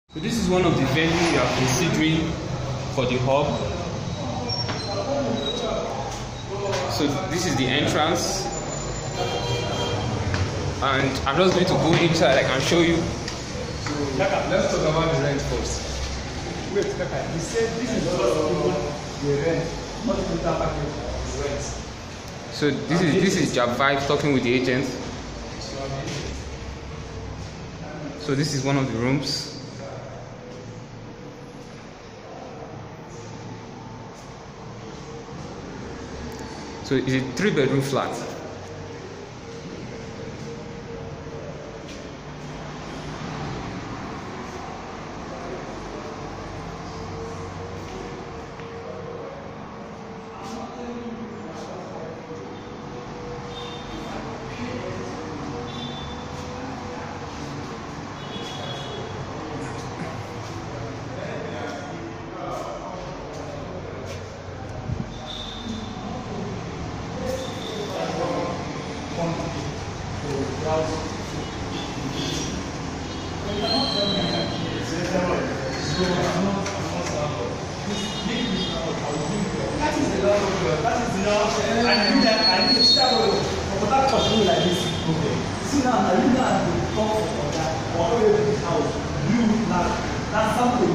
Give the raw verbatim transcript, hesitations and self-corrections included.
So this is one of the venues we are considering for the hub. So this is the entrance, and I'm just going to go inside. I can show you. So let's talk about the rent first. Wait, Kaka, he said this is just the rent, not the total package rent. So this is this is Jab five talking with the agent. So this is one of the rooms. So it's a three bedroom flat. That is the law of God. That is the law. I knew that. I knew that. But that was really like this. Okay. See now, I really have to talk for that. Or over this house. You now. That's something.